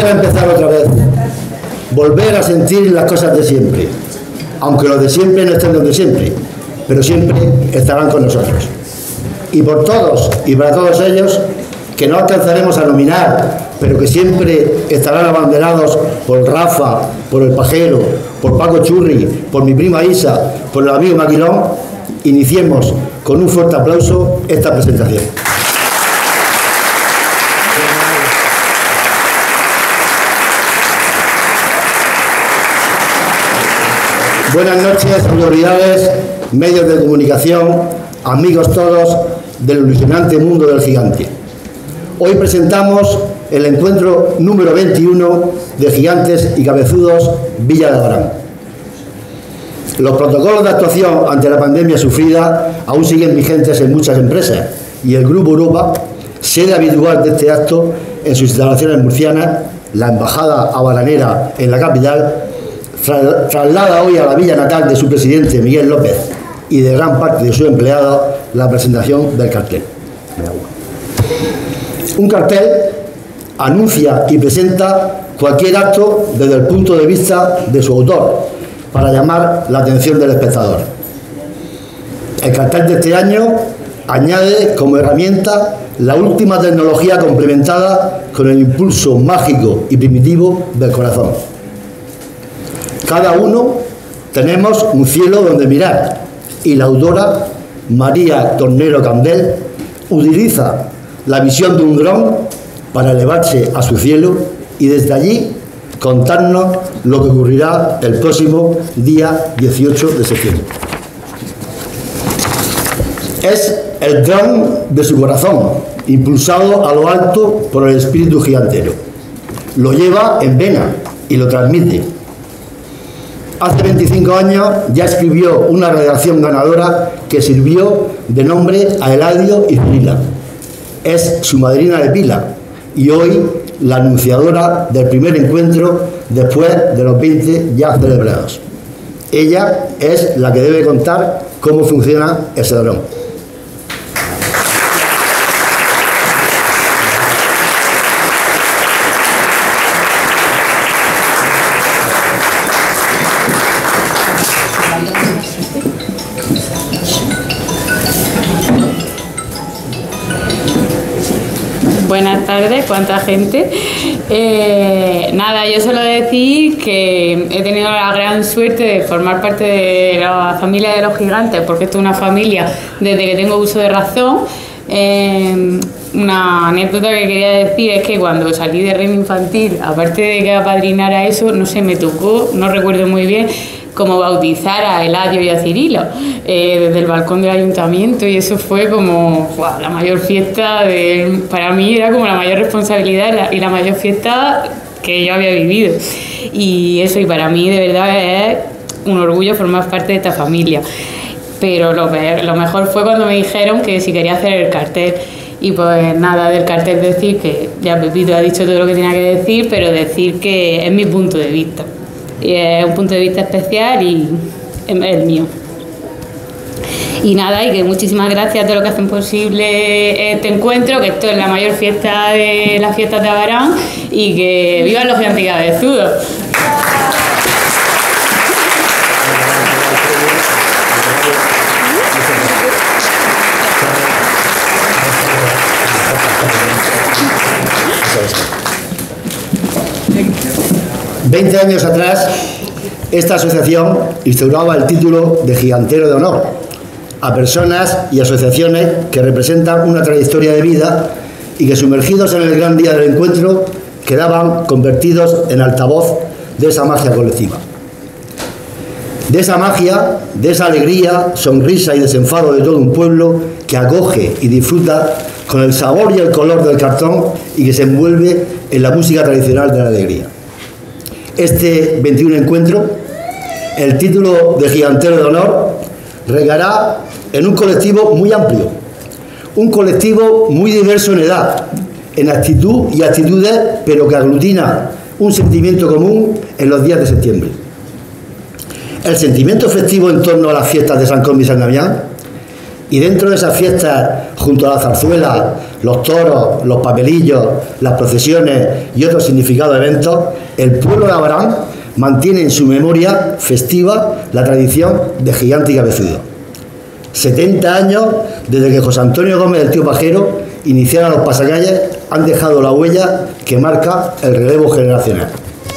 a empezar otra vez, volver a sentir las cosas de siempre, aunque los de siempre no estén donde siempre, pero siempre estarán con nosotros. Y por todos y para todos ellos, que no alcanzaremos a nominar, pero que siempre estarán abanderados por Rafa, por el Pajero, por Paco Churri, por mi prima Isa, por el amigo Maquilón, iniciemos con un fuerte aplauso esta presentación. Buenas noches, autoridades, medios de comunicación, amigos todos del ilusionante mundo del gigante. Hoy presentamos el encuentro número 21 de Gigantes y Cabezudos Villa de Abarán. Los protocolos de actuación ante la pandemia sufrida aún siguen vigentes en muchas empresas y el Grupo Europa, sede habitual de este acto en sus instalaciones murcianas, la embajada abaranera en la capital, traslada hoy a la villa natal de su presidente Miguel López y de gran parte de sus empleados la presentación del cartel. Un cartel anuncia y presenta cualquier acto desde el punto de vista de su autor para llamar la atención del espectador. El cartel de este año añade como herramienta la última tecnología complementada con el impulso mágico y primitivo del corazón. Cada uno tenemos un cielo donde mirar y la autora María Tornero Candel utiliza la visión de un dron para elevarse a su cielo y desde allí contarnos lo que ocurrirá el próximo día 18 de septiembre. Es el dron de su corazón, impulsado a lo alto por el espíritu gigantero. Lo lleva en vena y lo transmite. Hace 25 años ya escribió una redacción ganadora que sirvió de nombre a Eladio y Cirila. Es su madrina de pila y hoy la anunciadora del primer encuentro después de los 20 ya celebrados. Ella es la que debe contar cómo funciona ese dron. Buenas tardes, ¿cuánta gente? Nada, yo solo decir que he tenido la gran suerte de formar parte de la familia de los gigantes, porque esto es una familia desde que tengo uso de razón. Una anécdota que quería decir es que cuando salí de reino infantil, aparte de que apadrinara eso, no sé, me tocó, no recuerdo muy bien, como bautizar a Eladio y a Cirilo desde el balcón del ayuntamiento, y eso fue como wow, la mayor fiesta para mí era como la mayor responsabilidad y la mayor fiesta que yo había vivido, y eso, y para mí de verdad es un orgullo formar parte de esta familia. Pero lo mejor fue cuando me dijeron que si quería hacer el cartel. Y pues nada, del cartel decir que ya Pepito ha dicho todo lo que tenía que decir, pero decir que es mi punto de vista. Y es un punto de vista especial y es el mío. Y nada, y que muchísimas gracias a todos los que hacen posible este encuentro, que esto es la mayor fiesta de las fiestas de Abarán, y que vivan los gigantes y cabezudos. 20 años atrás, esta asociación instauraba el título de Gigantero de Honor a personas y asociaciones que representan una trayectoria de vida y que, sumergidos en el gran día del encuentro, quedaban convertidos en altavoz de esa magia colectiva. De esa magia, de esa alegría, sonrisa y desenfado de todo un pueblo que acoge y disfruta con el sabor y el color del cartón y que se envuelve en la música tradicional de la alegría. Este 21 encuentro, el título de Gigantero de Honor, regará en un colectivo muy amplio, un colectivo muy diverso en edad, en actitud y actitudes, pero que aglutina un sentimiento común en los días de septiembre. El sentimiento festivo en torno a las fiestas de San Cosme y San Damián Y dentro de esas fiestas, junto a la zarzuela, los toros, los papelillos, las procesiones y otros significados de eventos, el pueblo de Abarán mantiene en su memoria festiva la tradición de Gigante y Cabezudo. 70 años desde que José Antonio Gómez del Tío Pajero iniciara los pasacalles han dejado la huella que marca el relevo generacional.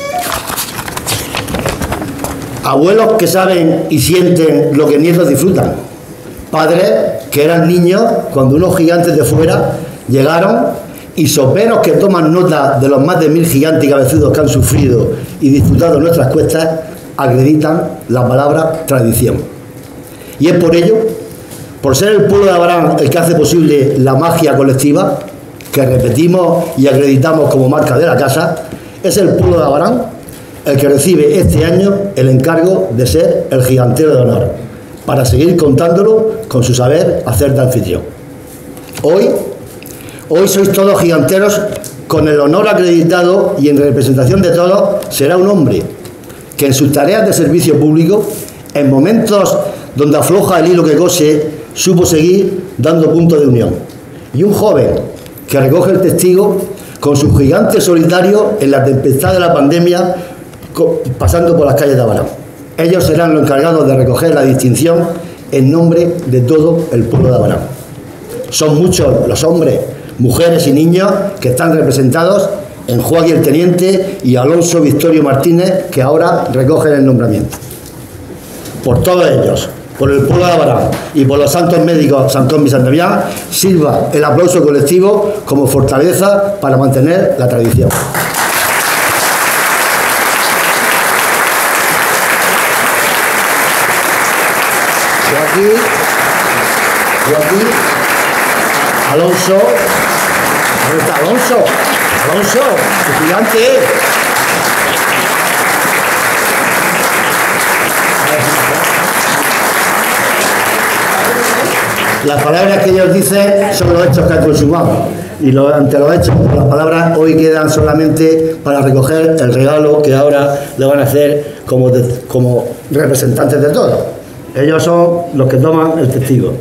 Abuelos que saben y sienten lo que nietos disfrutan. Padres que eran niños cuando unos gigantes de fuera llegaron, y soperos que toman nota de los más de 1000 gigantes y cabezudos que han sufrido y disfrutado nuestras cuestas, acreditan la palabra tradición. Y es por ello, por ser el pueblo de Abarán el que hace posible la magia colectiva, que repetimos y acreditamos como marca de la casa, es el pueblo de Abarán el que recibe este año el encargo de ser el gigantero de honor, para seguir contándolo con su saber hacer de anfitrión. Hoy sois todos giganteros con el honor acreditado, y en representación de todos será un hombre que en sus tareas de servicio público, en momentos donde afloja el hilo que cose, supo seguir dando puntos de unión. Y un joven que recoge el testigo con su gigante solitario en la tempestad de la pandemia, pasando por las calles de Abarán. Ellos serán los encargados de recoger la distinción en nombre de todo el pueblo de Abarán. Son muchos los hombres, mujeres y niños que están representados en Joaquín el Teniente y Alonso Victorio Martínez, que ahora recogen el nombramiento. Por todos ellos, por el pueblo de Abarán y por los santos médicos San Tomás y San Damián, sirva el aplauso colectivo como fortaleza para mantener la tradición. Joaquín, Alonso, ¿dónde está Alonso? Alonso, el gigante. Las palabras que ellos dicen son los hechos que han consumado, y ante los hechos, las palabras hoy quedan solamente para recoger el regalo que ahora le van a hacer como representantes de todos. Ellos son los que toman el testigo.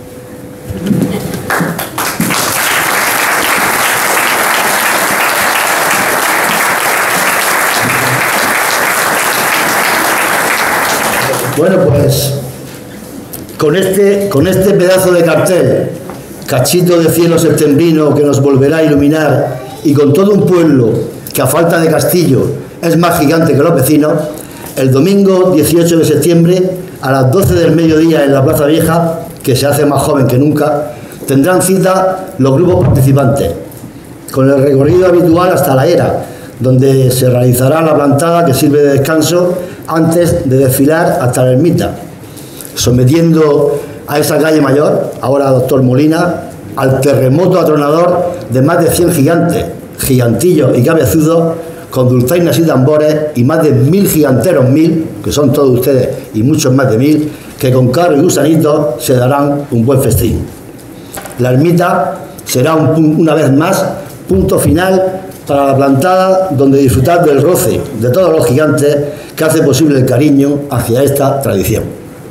Bueno, pues con este pedazo de cartel, cachito de cielo septembrino que nos volverá a iluminar, y con todo un pueblo que a falta de castillo es más gigante que los vecinos, el domingo 18 de septiembre a las 12 del mediodía en la Plaza Vieja, que se hace más joven que nunca, tendrán cita los grupos participantes, con el recorrido habitual hasta la era, donde se realizará la plantada que sirve de descanso antes de desfilar hasta la ermita, sometiendo a esa calle mayor, ahora Doctor Molina, al terremoto atronador de más de 100 gigantes, gigantillos y cabezudos, con dulzainas y tambores, y más de 1000 giganteros, que son todos ustedes, y muchos más de 1000, que con carro y gusanitos se darán un buen festín. La ermita será una vez más punto final para la plantada, donde disfrutar del roce de todos los gigantes que hace posible el cariño hacia esta tradición.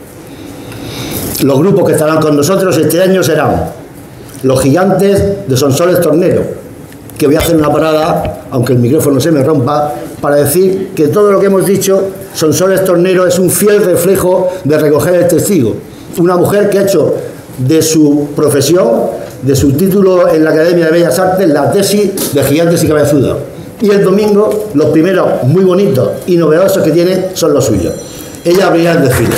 Los grupos que estarán con nosotros este año serán los gigantes de Sonsoles Tornero, que voy a hacer una parada, aunque el micrófono se me rompa, para decir que todo lo que hemos dicho, Sonsoles Tornero es un fiel reflejo de recoger el testigo. Una mujer que ha hecho de su profesión, de su título en la Academia de Bellas Artes, la tesis de Gigantes y Cabezudos. Y el domingo, los primeros muy bonitos y novedosos que tiene son los suyos. Ella abrirá el desfile.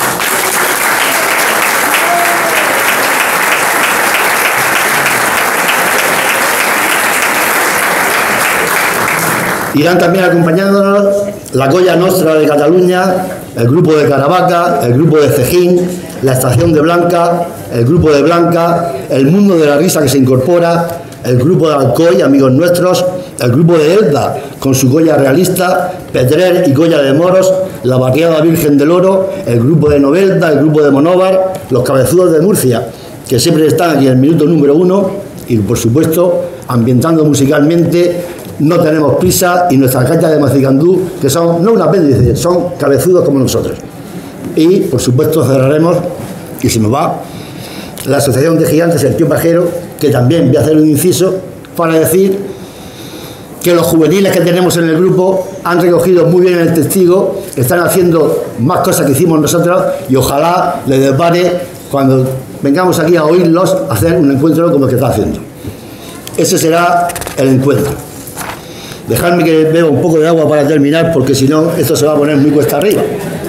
Irán también acompañándonos la Colla Nostra de Cataluña, el grupo de Caravaca, el grupo de Cejín, la Estación de Blanca, el grupo de Blanca, el Mundo de la Risa que se incorpora, el grupo de Alcoy, amigos nuestros, el grupo de Elda con su Colla Realista, Petrer y Colla de Moros, la Barriada Virgen del Oro, el grupo de Novelda, el grupo de Monóvar, los Cabezudos de Murcia, que siempre están aquí en el minuto número 1, y por supuesto ambientando musicalmente No tenemos prisa, y nuestras gaitas de Macicandú, que son no un apéndice, son cabezudos como nosotros. Y por supuesto cerraremos, y se me va, la Asociación de Gigantes El Tío Pajero, que también voy a hacer un inciso para decir que los juveniles que tenemos en el grupo han recogido muy bien el testigo, están haciendo más cosas que hicimos nosotros y ojalá les depare cuando vengamos aquí a oírlos hacer un encuentro como el que está haciendo. Ese será el encuentro. Dejadme que beba un poco de agua para terminar, porque si no esto se va a poner muy cuesta arriba.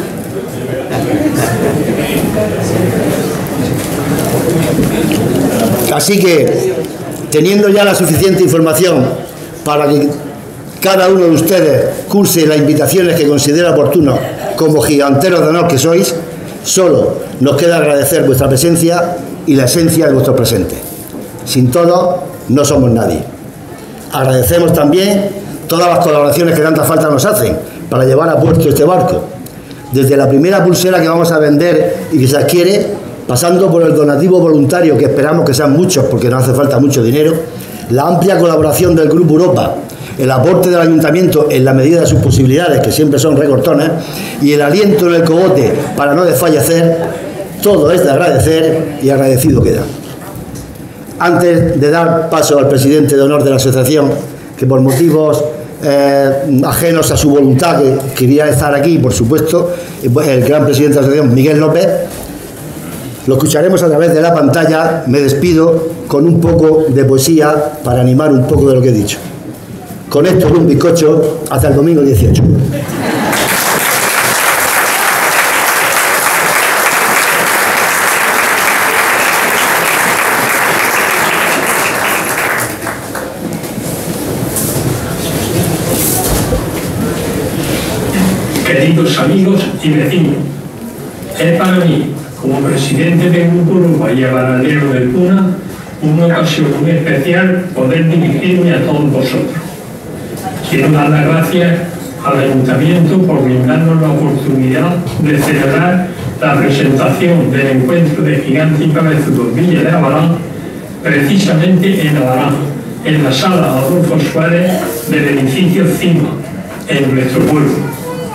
Así que, teniendo ya la suficiente información para que cada uno de ustedes curse las invitaciones que considera oportuno como giganteros de honor que sois, solo nos queda agradecer vuestra presencia y la esencia de vuestro presente. Sin todo, no somos nadie. Agradecemos también todas las colaboraciones que tanta falta nos hacen para llevar a puerto este barco. Desde la primera pulsera que vamos a vender y que se adquiere, pasando por el donativo voluntario, que esperamos que sean muchos porque nos hace falta mucho dinero, la amplia colaboración del Grupo Europa, el aporte del Ayuntamiento en la medida de sus posibilidades, que siempre son recortones, y el aliento en el cogote para no desfallecer, todo es de agradecer y agradecido queda. Antes de dar paso al presidente de honor de la asociación, que por motivos ajenos a su voluntad que quería estar aquí, por supuesto, el gran presidente de la asociación, Miguel López, lo escucharemos a través de la pantalla. Me despido con un poco de poesía para animar un poco de lo que he dicho. Con esto y un bizcocho, hasta el domingo 18. Queridos amigos y vecinos, es para mí, como presidente del Grupo Europa y abanderero del PUNA, una ocasión muy especial poder dirigirme a todos vosotros. Quiero dar las gracias al Ayuntamiento por brindarnos la oportunidad de celebrar la presentación del encuentro de Gigantes y Cabezudos Villa de Abarán, precisamente en Abarán, en la sala Adolfo Suárez del edificio CIMA, en nuestro pueblo.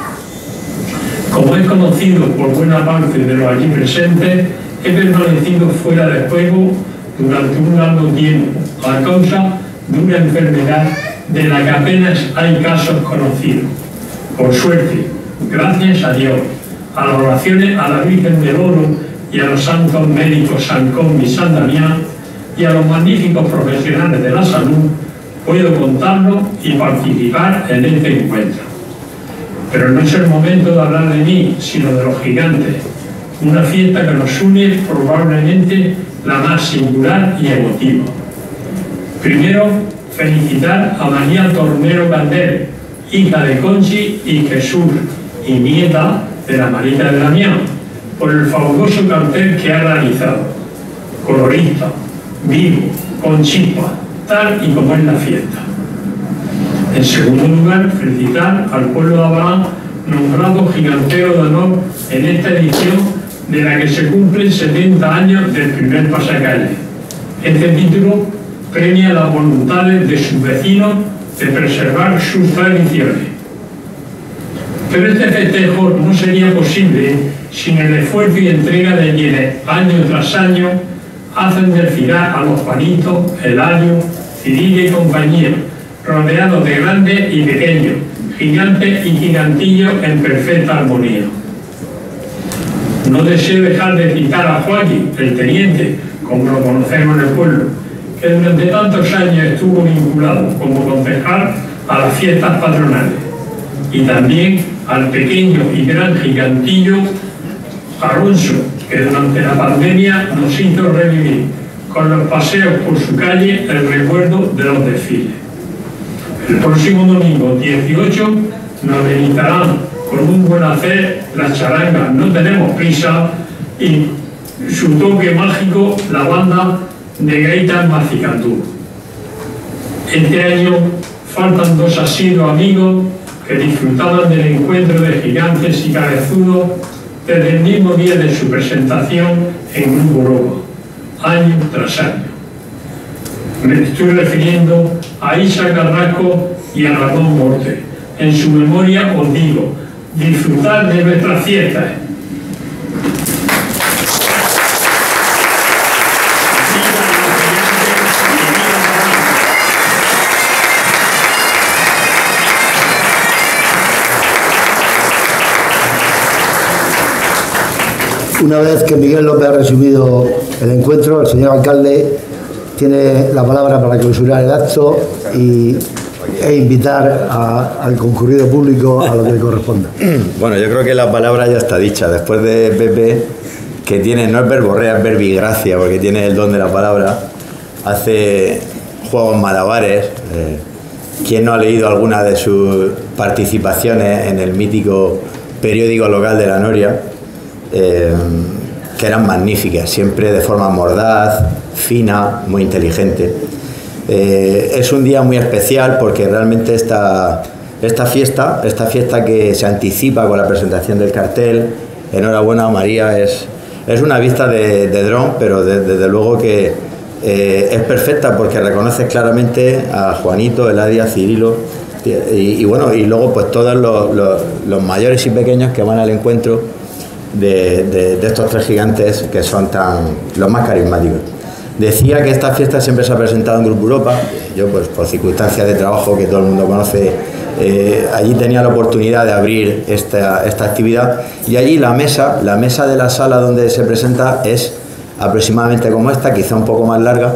Como es conocido por buena parte de los allí presentes, he permanecido fuera de juego durante un largo tiempo a causa de una enfermedad de la que apenas hay casos conocidos. Por suerte, gracias a Dios, a las oraciones a la Virgen del Oro y a los santos médicos San Cosme y San Damián y a los magníficos profesionales de la salud, puedo contarlo y participar en este encuentro. Pero no es el momento de hablar de mí, sino de los gigantes, una fiesta que nos une probablemente la más singular y emotiva. Primero, felicitar a María Tornero Candel, hija de Conchi y Jesús, y nieta de la Marita de Damián, por el fabuloso cartel que ha realizado. Colorista, vivo, con chispa, tal y como es la fiesta. En segundo lugar, felicitar al pueblo de Abarán, nombrado gigantero de honor en esta edición de la que se cumplen 70 años del primer pasacalle. Este título premia las voluntades de sus vecinos de preservar sus tradiciones. Pero este festejo no sería posible sin el esfuerzo y entrega de quienes, año tras año, hacen desfilar a los Juanitos, Eladio, Cirila y compañía, rodeados de grandes y pequeños, gigantes y gigantillos en perfecta armonía. No deseo dejar de citar a Joaquín, el teniente, como lo conocemos en el pueblo, que durante tantos años estuvo vinculado como concejal a las fiestas patronales, y también al pequeño y gran gigantillo Alonso, que durante la pandemia nos hizo revivir con los paseos por su calle el recuerdo de los desfiles. El próximo domingo 18 nos deleitarán con un buen hacer las charangas No Tenemos Prisa y su toque mágico la banda de gaitas Macicantú. Este año faltan dos asiduos amigos que disfrutaban del encuentro de gigantes y cabezudos desde el mismo día de su presentación en Grupo Europa, año tras año. Me estoy refiriendo a Isa Carrasco y a Ramón Morte. En su memoria os digo, disfrutar de nuestras fiestas. Una vez que Miguel López ha resumido el encuentro, el señor alcalde tiene la palabra para clausurar el acto e invitar al concurrido público a lo que le corresponda. Bueno, yo creo que la palabra ya está dicha. Después de Pepe, que tiene, no es verborrea, es verbigracia, porque tiene el don de la palabra, hace juegos malabares. ¿Quién no ha leído alguna de sus participaciones en el mítico periódico local de La Noria? Que eran magníficas, siempre de forma mordaz, fina, muy inteligente. Es un día muy especial porque realmente esta fiesta que se anticipa con la presentación del cartel, enhorabuena María, es una vista de dron, pero desde luego que es perfecta porque reconoces claramente a Juanito, Eladia, Cirilo y bueno, y luego pues todos los mayores y pequeños que van al encuentro de estos tres gigantes que son los más carismáticos. Decía que esta fiesta siempre se ha presentado en Grupo Europa. Yo, pues por circunstancias de trabajo que todo el mundo conoce, allí tenía la oportunidad de abrir esta actividad, y allí la mesa de la sala donde se presenta es aproximadamente como esta, quizá un poco más larga,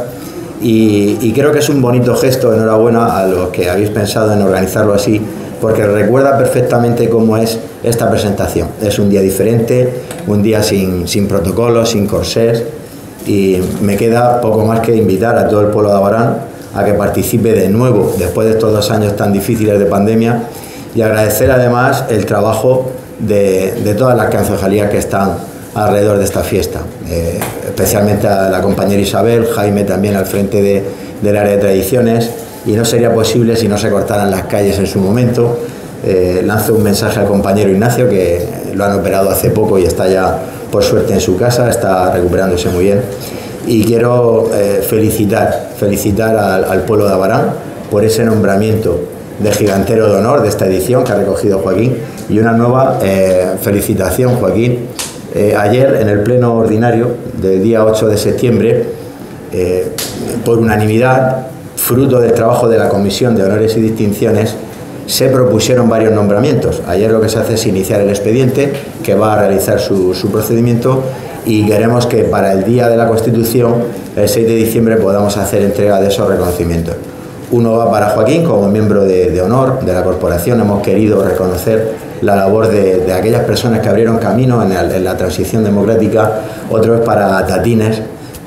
y creo que es un bonito gesto. Enhorabuena a los que habéis pensado en organizarlo así, porque recuerda perfectamente cómo es esta presentación. Es un día diferente, un día sin protocolos, sin corsés, y me queda poco más que invitar a todo el pueblo de Abarán a que participe de nuevo después de estos 2 años tan difíciles de pandemia, y agradecer además el trabajo de todas las concejalías que están alrededor de esta fiesta, especialmente a la compañera Isabel, Jaime también al frente del área de tradiciones, y no sería posible si no se cortaran las calles en su momento. Lanzo un mensaje al compañero Ignacio, que lo han operado hace poco y está ya por suerte en su casa, está recuperándose muy bien, y quiero felicitar al pueblo de Abarán por ese nombramiento de gigantero de honor de esta edición que ha recogido Joaquín, y una nueva felicitación, Joaquín. Ayer en el pleno ordinario del día 8 de septiembre, por unanimidad, fruto del trabajo de la Comisión de Honores y Distinciones, se propusieron varios nombramientos. Ayer lo que se hace es iniciar el expediente, que va a realizar su procedimiento, y queremos que para el día de la Constitución, el 6 de diciembre, podamos hacer entrega de esos reconocimientos. Uno va para Joaquín como miembro de honor de la corporación. Hemos querido reconocer la labor de aquellas personas que abrieron camino en la transición democrática. Otro es para Tatines,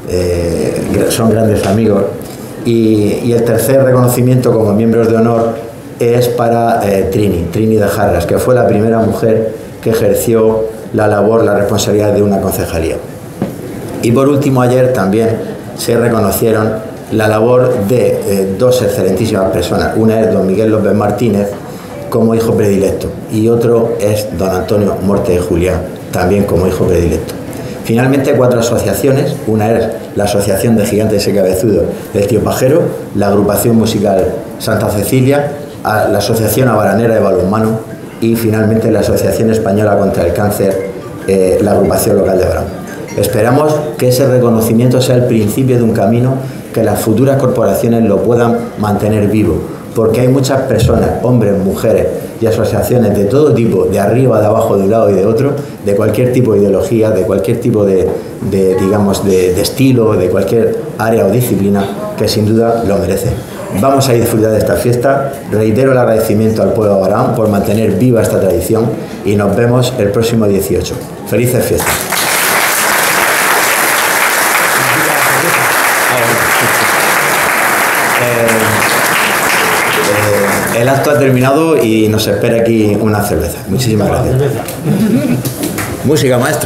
son grandes amigos. Y el tercer reconocimiento como miembros de honor es para Trini de Jarras, que fue la primera mujer que ejerció la responsabilidad de una concejalía. Y por último, ayer también se reconocieron la labor de 2 excelentísimas personas. Una es don Miguel López Martínez, como hijo predilecto, y otro es don Antonio Morte de Julián, también como hijo predilecto. Finalmente, 4 asociaciones. Una es la Asociación de Gigantes y Cabezudos del Tío Pajero, la Agrupación Musical Santa Cecilia, la Asociación Abaranera de Balonmano y finalmente la Asociación Española contra el Cáncer, la Agrupación Local de Abarán. Esperamos que ese reconocimiento sea el principio de un camino, que las futuras corporaciones lo puedan mantener vivo, porque hay muchas personas, hombres, mujeres y asociaciones de todo tipo, de arriba, de abajo, de un lado y de otro, de cualquier tipo de ideología, de cualquier tipo de estilo, de cualquier área o disciplina, que sin duda lo merecen. Vamos a disfrutar de esta fiesta. Reitero el agradecimiento al pueblo de Abarán por mantener viva esta tradición, y nos vemos el próximo 18. Felices fiestas. El acto ha terminado y nos espera aquí una cerveza. Muchísimas gracias. Música, maestro.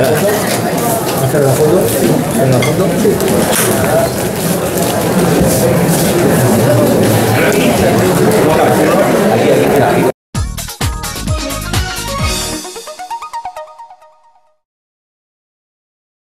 ¿Hacer la foto?